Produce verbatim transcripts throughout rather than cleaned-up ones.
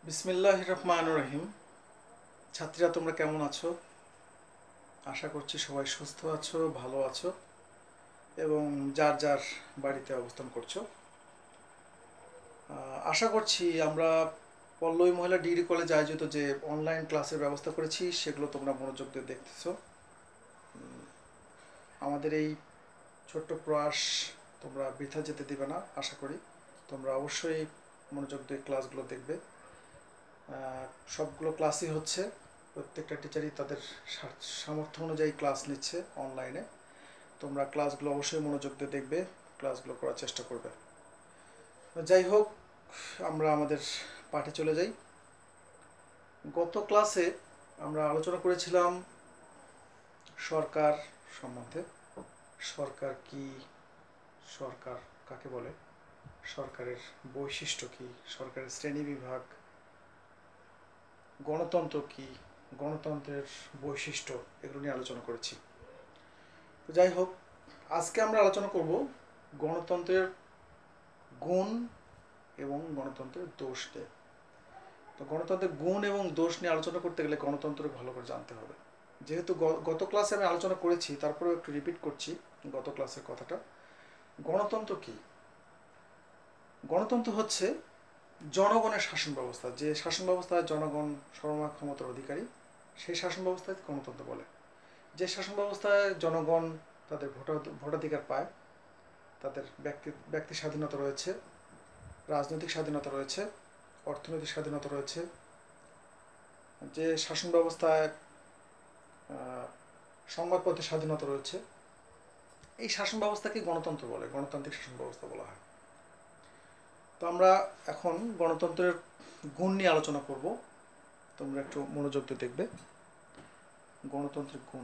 বিসমিল্লাহির রহমানির রহিম। ছাত্রীরা তোমরা কেমন আছো? আশা করছি সবাই সুস্থ আছো, ভালো আছো এবং যার যার বাড়িতে অবস্থান করছো। আশা করছি আমরা পল্লবী মহিলা ডিগ্রি কলেজ আয়োজিত যে অনলাইন ক্লাসের ব্যবস্থা করেছি সেগুলো তোমরা মনোযোগ দিয়ে দেখতেছো। আমাদের এই ছোট্ট প্রয়াস তোমরা বৃথা যেতে দিবে না। আশা করি তোমরা অবশ্যই মনোযোগ দিয়ে ক্লাসগুলো দেখবে। সবগুলো ক্লাসই হচ্ছে, প্রত্যেকটা টিচারই তাদের সামর্থ্য অনুযায়ী ক্লাস নিচ্ছে অনলাইনে। তোমরা ক্লাসগুলো অবশ্যই মনোযোগ দিয়ে দেখবে, ক্লাসগুলো করার চেষ্টা করবে। যাই হোক, আমরা আমাদের পাঠে চলে যাই। গত ক্লাসে আমরা আলোচনা করেছিলাম সরকার সম্বন্ধে। সরকার কি, সরকার কাকে বলে, সরকারের বৈশিষ্ট্য কি, সরকারের শ্রেণীবিভাগ, গণতন্ত্র কি, গণতন্ত্রের বৈশিষ্ট্য, এগুলো নিয়ে আলোচনা করেছি। তো যাই হোক, আজকে আমরা আলোচনা করব গণতন্ত্রের গুণ এবং গণতন্ত্রের দোষ নিয়ে। তো গণতন্ত্রের গুণ এবং দোষ নিয়ে আলোচনা করতে গেলে গণতন্ত্রকে ভালো করে জানতে হবে। যেহেতু গত ক্লাসে আমি আলোচনা করেছি, তারপরেও একটু রিপিট করছি গত ক্লাসের কথাটা। গণতন্ত্র কি? গণতন্ত্র হচ্ছে জনগণের শাসন ব্যবস্থা। যে শাসন ব্যবস্থায় জনগণ সর্বময় ক্ষমতার অধিকারী, সেই শাসন ব্যবস্থায় গণতন্ত্র বলে। যে শাসন ব্যবস্থায় জনগণ তাদের ভোটাধিকার পায়, তাদের ব্যক্তি ব্যক্তি স্বাধীনতা রয়েছে, রাজনৈতিক স্বাধীনতা রয়েছে, অর্থনৈতিক স্বাধীনতা রয়েছে, যে শাসন ব্যবস্থায় সংবাদপত্রের স্বাধীনতা রয়েছে, এই শাসন ব্যবস্থাকে গণতন্ত্র বলে, গণতান্ত্রিক শাসন ব্যবস্থা বলা হয়। তো আমরা এখন গণতন্ত্রের গুণ নিয়ে আলোচনা করব। তোমরা একটু মনোযোগ দিয়ে দেখবে। গণতন্ত্রের গুণ।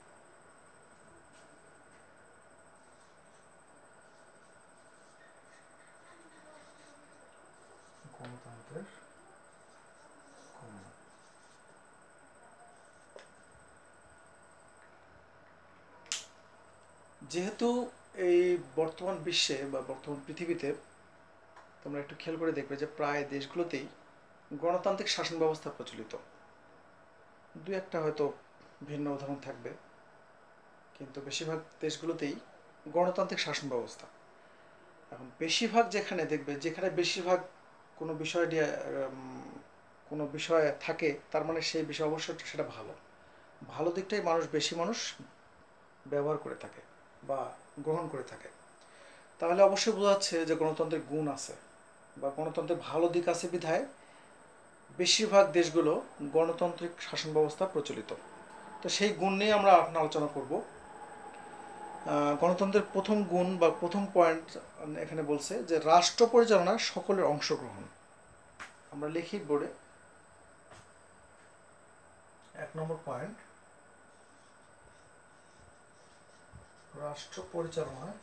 গণতন্ত্রের গুণ। যেহেতু এই বর্তমান বিশ্বে বা বর্তমান পৃথিবীতে তোমরা একটু খেয়াল করে দেখবে যে প্রায় দেশগুলোতেই গণতান্ত্রিক শাসন ব্যবস্থা প্রচলিত। দু একটা হয়তো ভিন্ন উদাহরণ থাকবে, কিন্তু বেশিরভাগ দেশগুলোতেই গণতান্ত্রিক শাসন ব্যবস্থা। এখন বেশিরভাগ যেখানে দেখবে, যেখানে বেশিরভাগ কোনো বিষয় নিয়ে কোনো বিষয় থাকে, তার মানে সেই বিষয় অবশ্যই সেটা ভালো ভালো দিকটাই মানুষ বেশি মানুষ ব্যবহার করে থাকে বা গ্রহণ করে থাকে। তাহলে অবশ্যই বোঝা যাচ্ছে যে গণতন্ত্রের গুণ আছে বা গণতন্ত্রের ভালো দিক আছে বিধায় বেশিরভাগ দেশগুলো গণতান্ত্রিক শাসন ব্যবস্থা প্রচলিত। তো সেই গুণ নিয়ে আমরা এখন আলোচনা করব। গণতন্ত্রের প্রথম গুণ বা প্রথম পয়েন্ট এখানে বলছে যে রাষ্ট্র পরিচালনায় সকলের অংশগ্রহণ। আমরা লিখি বোর্ডে এক নম্বর পয়েন্ট, রাষ্ট্র পরিচালনায়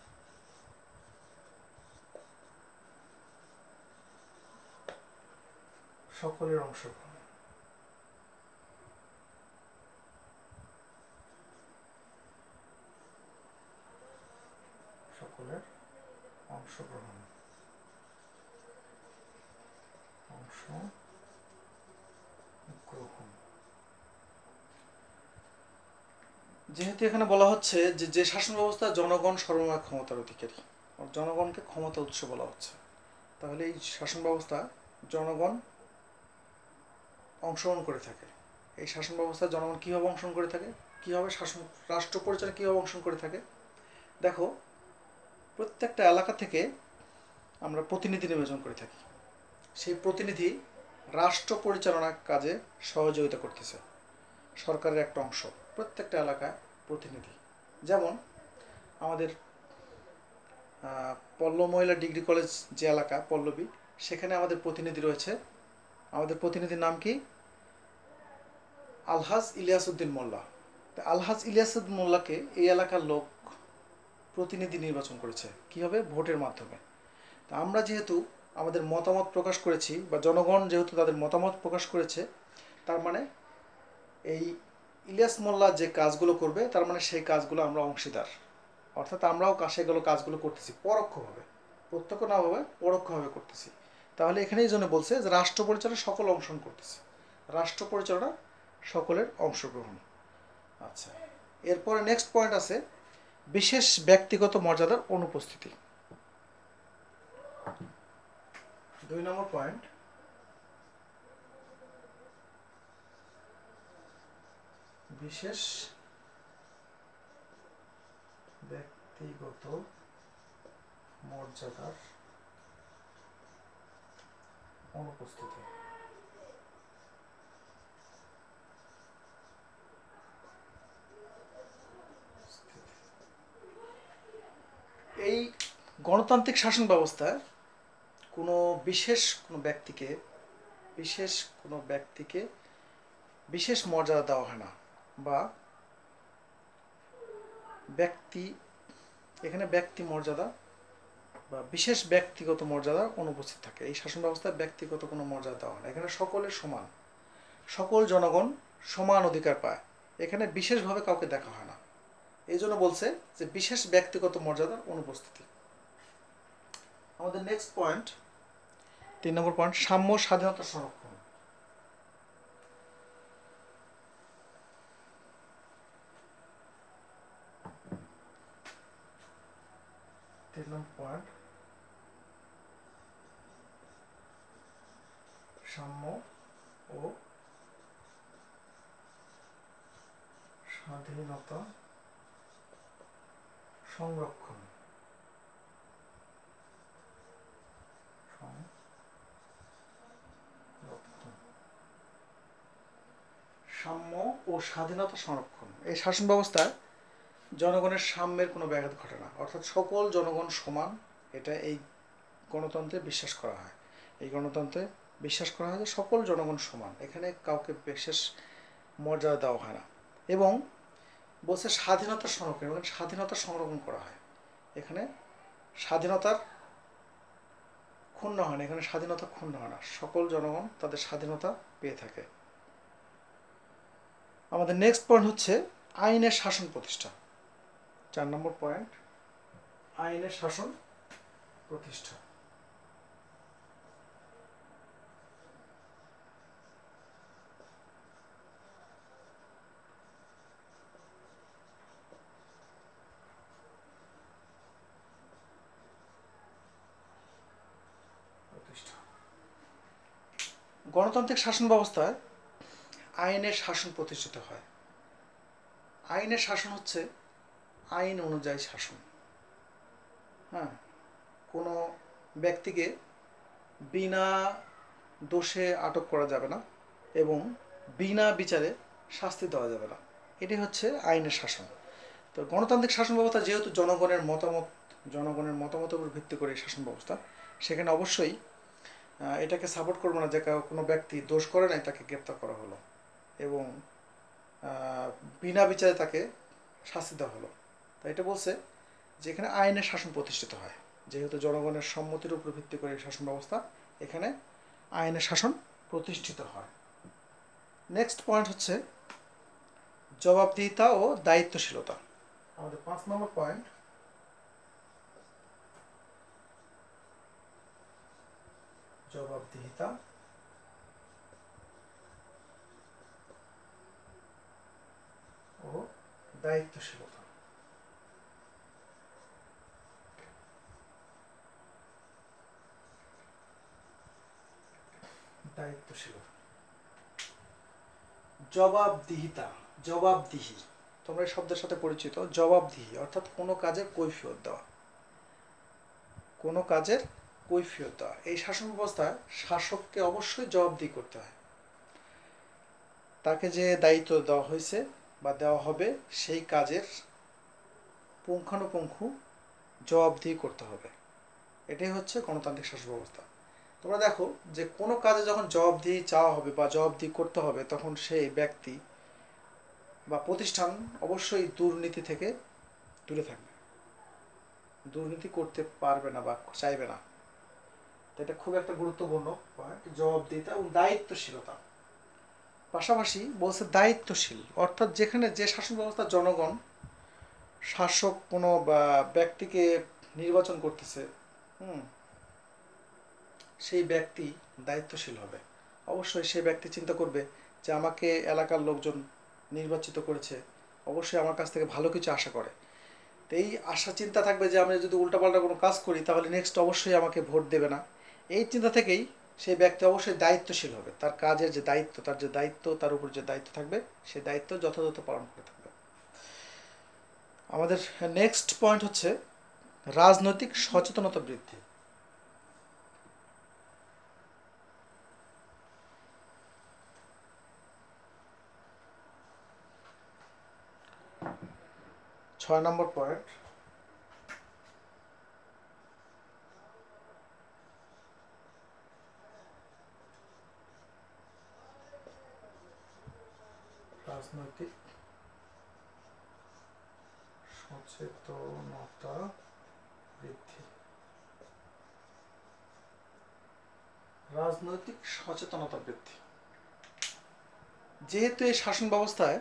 সকলের অংশগ্রহণ। সকলের অংশগ্রহণ অংশগ্রহণ যেহেতু এখানে বলা হচ্ছে যে যে শাসন ব্যবস্থা জনগণ সর্বময় ক্ষমতার অধিকারী, জনগণকে ক্ষমতা উৎস বলা হচ্ছে, তাহলে এই শাসন ব্যবস্থা জনগণ অংশগ্রহণ করে থাকে। এই শাসন ব্যবস্থা জনগণ কীভাবে অংশগ্রহণ করে থাকে, কীভাবে শাসন রাষ্ট্র পরিচালনা কীভাবে অংশগ্রহণ করে থাকে? দেখো, প্রত্যেকটা এলাকা থেকে আমরা প্রতিনিধি নির্বাচন করে থাকি। সেই প্রতিনিধি রাষ্ট্র পরিচালনার কাজে সহযোগিতা করতেছে, সরকারের একটা অংশ। প্রত্যেকটা এলাকায় প্রতিনিধি, যেমন আমাদের পল্লব মহিলা ডিগ্রি কলেজ যে এলাকা পল্লবী, সেখানে আমাদের প্রতিনিধি রয়েছে। আমাদের প্রতিনিধির নাম কি? আলহাজ ইলিয়াসউদ্দিন মোল্লা। আলহাজ ইলিয়াসউদ্দিন মোল্লাকে এই এলাকার লোক প্রতিনিধি নির্বাচন করেছে। কীভাবে? ভোটের মাধ্যমে। তা আমরা যেহেতু আমাদের মতামত প্রকাশ করেছি বা জনগণ যেহেতু তাদের মতামত প্রকাশ করেছে, তার মানে এই ইলিয়াস মোল্লা যে কাজগুলো করবে, তার মানে সেই কাজগুলো আমরা অংশীদার, অর্থাৎ আমরাও সেগুলো কাজগুলো করতেছি পরোক্ষভাবে, প্রত্যক্ষ না ভাবে পরোক্ষভাবে করতেছি। তাহলে এখানে এই জন্য বলছে যে রাষ্ট্র পরিচালনা সকল অংশগ্রহণ করতেছে, রাষ্ট্র পরিচালনা সকলের অংশগ্রহণ। আচ্ছা, এরপরে নেক্সট পয়েন্ট আছে বিশেষ ব্যক্তিগত মর্যাদার অনুপস্থিতি। দুই নম্বর পয়েন্ট, বিশেষ ব্যক্তিগত মর্যাদার অনুপস্থিতি। এই গণতান্ত্রিক শাসন ব্যবস্থায় কোনো বিশেষ কোনো ব্যক্তিকে বিশেষ কোনো ব্যক্তিকে বিশেষ মর্যাদা দেওয়া হয় না, বা ব্যক্তি, এখানে ব্যক্তি মর্যাদা বা বিশেষ ব্যক্তিগত মর্যাদা অনুপস্থিত থাকে। এই শাসন ব্যবস্থায় ব্যক্তিগত কোনো মর্যাদা দেওয়া হয় না, এখানে সকলের সমান, সকল জনগণ সমান অধিকার পায়, এখানে বিশেষভাবে কাউকে দেখা হয় না। এই জন্য বলছে যে বিশেষ ব্যক্তিগত মর্যাদার অনুপস্থিতি। আমাদের নেক্সট পয়েন্ট, তিন নম্বর পয়েন্ট, সাম্য স্বাধীনতা সংরক্ষণ। তিন নম্বর পয়েন্ট, সাম্য ও স্বাধীনতা সংরক্ষণ। সাম্য ও স্বাধীনতা সংরক্ষণ, এই শাসন ব্যবস্থায় জনগণের সাম্যের কোনো ব্যাঘাত ঘটে না, অর্থাৎ সকল জনগণ সমান, এটা এই গণতন্ত্রে বিশ্বাস করা হয়। এই গণতন্ত্রে বিশ্বাস করা হয় যে সকল জনগণ সমান, এখানে কাউকে বিশেষ মর্যাদা দেওয়া হয় না। এবং বলছে স্বাধীনতা সংরক্ষণ, এবং স্বাধীনতা সংরক্ষণ করা হয়, এখানে স্বাধীনতার ক্ষুণ্ণ হয় না, এখানে স্বাধীনতা ক্ষুণ্ণ হয় না, সকল জনগণ তাদের স্বাধীনতা পেয়ে থাকে। আমাদের নেক্সট পয়েন্ট হচ্ছে আইনের শাসন প্রতিষ্ঠা। চার নম্বর পয়েন্ট, আইনের শাসন প্রতিষ্ঠা। গণতান্ত্রিক শাসন ব্যবস্থায় আইনের শাসন প্রতিষ্ঠিত হয়। আইনের শাসন হচ্ছে আইন অনুযায়ী শাসন। হ্যাঁ, কোনো ব্যক্তিকে বিনা দোষে আটক করা যাবে না এবং বিনা বিচারে শাস্তি দেওয়া যাবে না, এটি হচ্ছে আইনের শাসন। তো গণতান্ত্রিক শাসন ব্যবস্থা যেহেতু জনগণের মতামত জনগণের মতামতের উপর ভিত্তি করে এই শাসন ব্যবস্থা, সেখানে অবশ্যই এটাকে সাপোর্ট করবো না যে কোনো ব্যক্তি দোষ করে নাই তাকে গ্রেপ্তার করা হলো এবং বিনা বিচারে তাকে শাস্তি দেওয়া হলো। তাই এটা বলছে যে এখানে আইনের শাসন প্রতিষ্ঠিত হয়, যেহেতু জনগণের সম্মতির উপর ভিত্তি করে শাসন ব্যবস্থা, এখানে আইনের শাসন প্রতিষ্ঠিত হয়। নেক্সট পয়েন্ট হচ্ছে জবাবদিহিতা ও দায়িত্বশীলতা। আমাদের পাঁচ নম্বর পয়েন্ট, জবাবদিহিতা ও দায়িত্বশীলতা। দায়িত্বশীলতা, জবাবদিহিতা, জবাবদিহি, তোমরা এই শব্দের সাথে পরিচিত। জবাবদিহি অর্থাৎ কোনো কাজের কৈফিয়ত দেওয়া, কোনো কাজের কৈফিয়ত দেওয়া। এই শাসন ব্যবস্থায় শাসককে অবশ্যই জবাবদিহি করতে হয়, তাকে যে দায়িত্ব দেওয়া হয়েছে বা দেওয়া হবে সেই কাজের পুঙ্খানুপুঙ্খ জবাবদিহি করতে হবে, এটাই হচ্ছে গণতান্ত্রিক শাসন ব্যবস্থা। তোমরা দেখো যে কোনো কাজে যখন জবাবদিহি চাওয়া হবে বা জবাবদিহি করতে হবে, তখন সেই ব্যক্তি বা প্রতিষ্ঠান অবশ্যই দুর্নীতি থেকে দূরে থাকবে, দুর্নীতি করতে পারবে না বা চাইবে না। এটা খুব একটা গুরুত্বপূর্ণ পয়েন্ট, জবাবদিহিতা এবং দায়িত্বশীলতা। পাশাপাশি বলছে দায়িত্বশীল, অর্থাৎ যেখানে যে শাসন ব্যবস্থা জনগণ শাসক কোনো ব্যক্তিকে নির্বাচন করতেছে, হুম সেই ব্যক্তি দায়িত্বশীল হবে। অবশ্যই সেই ব্যক্তি চিন্তা করবে যে আমাকে এলাকার লোকজন নির্বাচিত করেছে, অবশ্যই আমার কাছ থেকে ভালো কিছু আশা করে। তো এই আশা চিন্তা থাকবে যে আমি যদি উল্টাপাল্টা কোনো কাজ করি তাহলে নেক্সট অবশ্যই আমাকে ভোট দেবে না। এই চিন্তা থেকেই সেই ব্যক্তি অবশ্যই দায়িত্বশীল হবে। তার কাজের যে দায়িত্ব, তার যে দায়িত্ব, তার উপর যে দায়িত্ব থাকবে, সেই দায়িত্ব যথাযথ পালন করে থাকবে। আমাদের নেক্সট পয়েন্ট হচ্ছে রাজনৈতিক সচেতনতা বৃদ্ধি। ছয় নম্বর পয়েন্ট, রাজনৈতিক সচেতনতা বৃদ্ধি। রাজনৈতিক সচেতনতা বৃদ্ধি। যেহেতু এই শাসন ব্যবস্থায়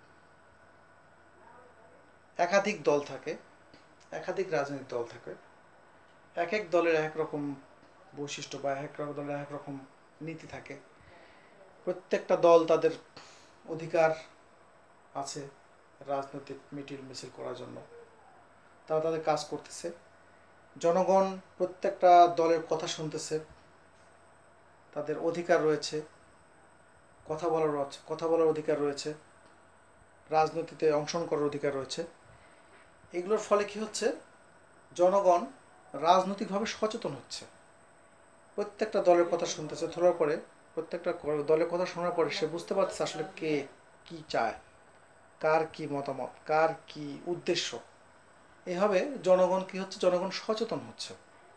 একাধিক দল থাকে, একাধিক রাজনৈতিক দল থাকে, এক এক দলের এক রকম বৈশিষ্ট্য বা এক এক দলের এক রকম নীতি থাকে। প্রত্যেকটা দল তাদের অধিকার আছে রাজনৈতিক মিটিল মিছিল করার জন্য, তারা তাদের কাজ করতেছে। জনগণ প্রত্যেকটা দলের কথা শুনতেছে, তাদের অধিকার রয়েছে, কথা বলার কথা বলার অধিকার রয়েছে, রাজনীতিতে অংশগ্রহণ করার অধিকার রয়েছে। এগুলোর ফলে কি হচ্ছে, জনগণ রাজনৈতিকভাবে সচেতন হচ্ছে। প্রত্যেকটা দলের কথা শুনতেছে, ধরার পরে প্রত্যেকটা দলের কথা শোনার পরে সে বুঝতে পারছে আসলে কে কি চায়, কার কি মতামত, কার কি উদ্দেশ্য। এভাবে জনগণ কি হচ্ছে, জনগণ সচেতন হচ্ছে।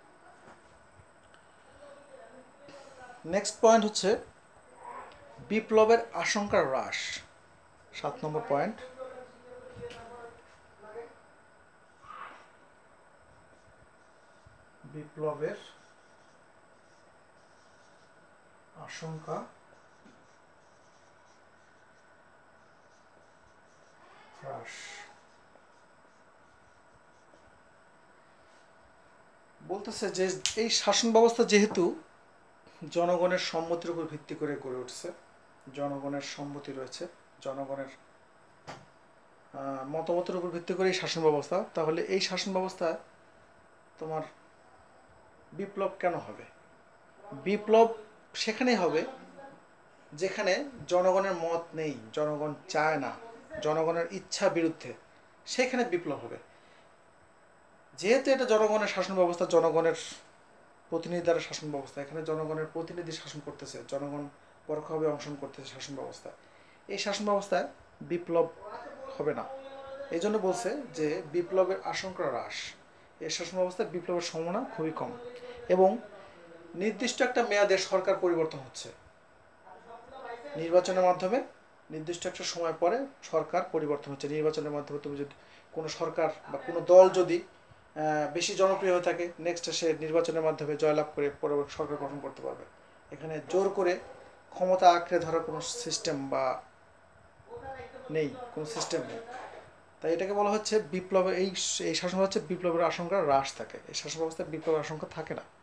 নেক্সট পয়েন্ট হচ্ছে বিপ্লবের আশঙ্কা হ্রাস। সাত নম্বর পয়েন্ট, বিপ্লবের আশঙ্কা হ্রাস। বলতেছে যে এই শাসন ব্যবস্থা যেহেতু জনগণের সম্মতির উপর ভিত্তি করে গড়ে উঠছে, জনগণের সম্মতি রয়েছে, জনগণের মতামতের উপর ভিত্তি করে এই শাসন ব্যবস্থা, তাহলে এই শাসন ব্যবস্থায় তোমার বিপ্লব কেন হবে? বিপ্লব সেখানেই হবে যেখানে জনগণের মত নেই, জনগণ চায় না, জনগণের ইচ্ছা বিরুদ্ধে, সেখানে বিপ্লব হবে। যেহেতু এটা জনগণের শাসন ব্যবস্থা, জনগণের প্রতিনিধি দ্বারা শাসন ব্যবস্থা, এখানে জনগণের প্রতিনিধি শাসন করতেছে, জনগণ পরোক্ষভাবে অংশগ্রহণ করতেছে শাসন ব্যবস্থা, এই শাসন ব্যবস্থায় বিপ্লব হবে না। এই জন্য বলছে যে বিপ্লবের আশঙ্কা হ্রাস। এই শাসন ব্যবস্থায় বিপ্লবের সম্ভাবনা খুবই কম এবং নির্দিষ্ট একটা মেয়াদে সরকার পরিবর্তন হচ্ছে। নির্বাচনের মাধ্যমে নির্দিষ্ট একটা সময় পরে সরকার পরিবর্তন হচ্ছে। নির্বাচনের মাধ্যমে তুমি যদি কোনো সরকার বা কোনো দল যদি বেশি জনপ্রিয় হয়ে থাকে, নেক্সট সে নির্বাচনের মাধ্যমে জয়লাভ করে পরবর্তী সরকার গঠন করতে পারবে। এখানে জোর করে ক্ষমতা আঁকড়ে ধরার কোনো সিস্টেম বা নেই, কোনো সিস্টেম নেই। তাই এটাকে বলা হচ্ছে বিপ্লবের এই এই শাসন হচ্ছে বিপ্লবের আশঙ্কা হ্রাস থাকে। এই শাসন ব্যবস্থায় বিপ্লবের আশঙ্কা থাকে না।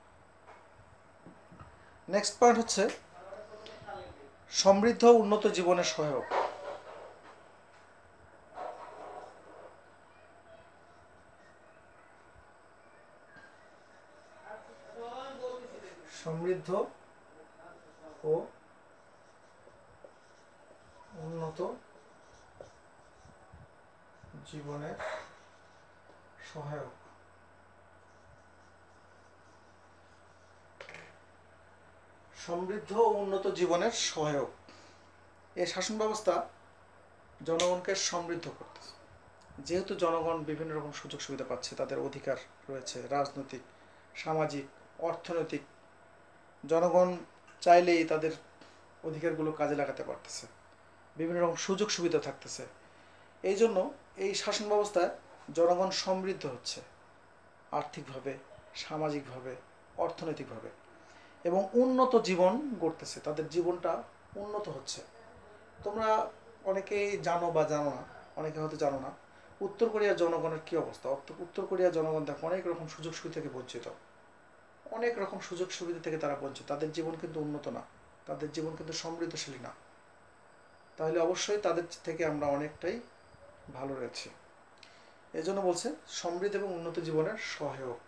নেক্সট পয়েন্ট হচ্ছে সমৃদ্ধ উন্নত জীবনের সহায়ক। সমৃদ্ধ ও উন্নত জীবনের সহায়ক। সমৃদ্ধ ও উন্নত জীবনের সহায়ক। এই শাসন ব্যবস্থা জনগণকে সমৃদ্ধ করতেছে। যেহেতু জনগণ বিভিন্ন রকম সুযোগ সুবিধা পাচ্ছে, তাদের অধিকার রয়েছে রাজনৈতিক, সামাজিক, অর্থনৈতিক, জনগণ চাইলেই তাদের অধিকারগুলো কাজে লাগাতে পারতেছে, বিভিন্ন রকম সুযোগ সুবিধা থাকতেছে। এই জন্য এই শাসন ব্যবস্থায় জনগণ সমৃদ্ধ হচ্ছে আর্থিকভাবে, সামাজিকভাবে, অর্থনৈতিকভাবে এবং উন্নত জীবন গড়তেছে, তাদের জীবনটা উন্নত হচ্ছে। তোমরা অনেকেই জানো বা জানো না, অনেকে হয়তো জানো না, উত্তর কোরিয়ার জনগণের কী অবস্থা। উত্তর কোরিয়ার জনগণ দেখো অনেক রকম সুযোগ সুবিধা থেকে বঞ্চিত, অনেক রকম সুযোগ সুবিধা থেকে তারা বঞ্চিত, তাদের জীবন কিন্তু উন্নত না, তাদের জীবন কিন্তু সমৃদ্ধশালী না। তাহলে অবশ্যই তাদের থেকে আমরা অনেকটাই ভালো রয়েছি। এই জন্য বলছে সমৃদ্ধ এবং উন্নত জীবনের সহায়ক।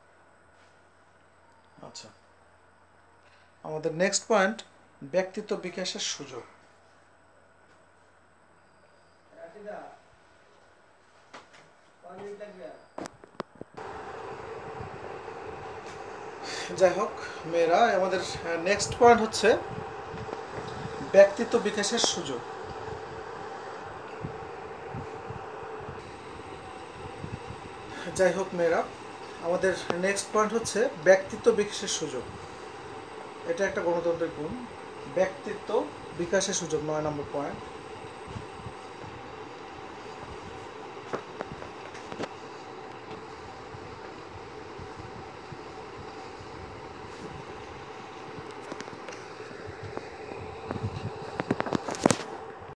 আচ্ছা, আমাদের নেক্সট পয়েন্ট ব্যক্তিত্ব বিকাশের সুযোগ। যাই হোক মেয়েরা, আমাদের নেক্সট পয়েন্ট হচ্ছে ব্যক্তিত্ব বিকাশের সুযোগ। যাই হোক মেয়েরা, আমাদের নেক্সট পয়েন্ট হচ্ছে ব্যক্তিত্ব বিকাশের সুযোগ। এটা একটা গণতন্ত্রের গুণ, ব্যক্তিত্ব বিকাশের সুযোগ, নয় নম্বর পয়েন্ট।